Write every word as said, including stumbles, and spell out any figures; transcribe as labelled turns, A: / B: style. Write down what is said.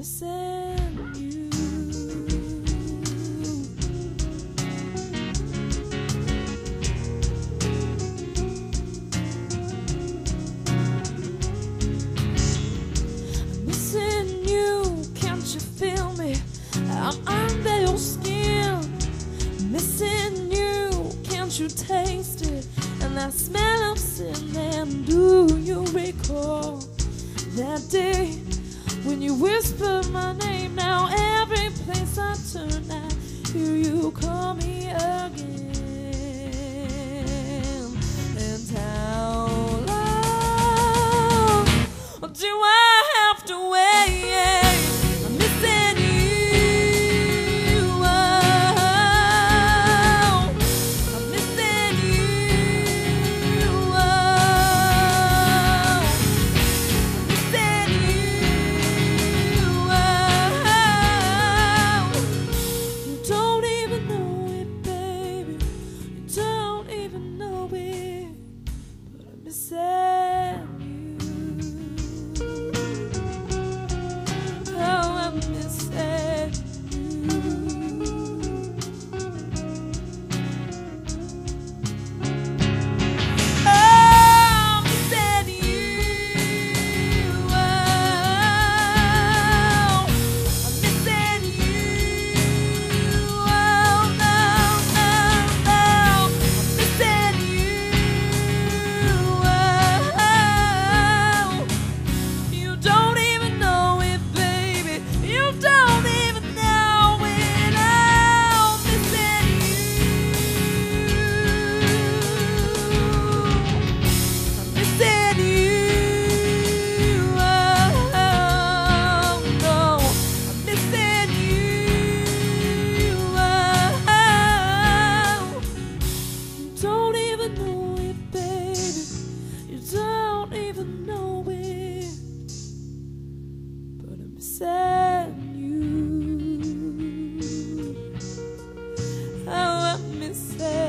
A: missing you. I'm missing you, can't you feel me? I'm under your skin. Missing you, can't you taste it? And that smell of sin. And do you recall that day when you whispered my name? Now every place I turn, I hear you call me again. And how long do I have to wait? I'm missing you. Oh, I'm missing you. Oh, I'm missing you. You don't even know it, baby. You don't even know it. But I'm missing you. Oh, I'm missing you. Oh, I'm missing you. Oh, I'm missing you. Oh, no, no, no. I'm missing you. Oh, you don't even know it, baby. You don't even know it. Oh, I'm missing you. I'm missing you. Oh, no. I'm missing you. Oh, you don't even know it, baby. You don't even know it. But I'm missing you. Oh, I'm missing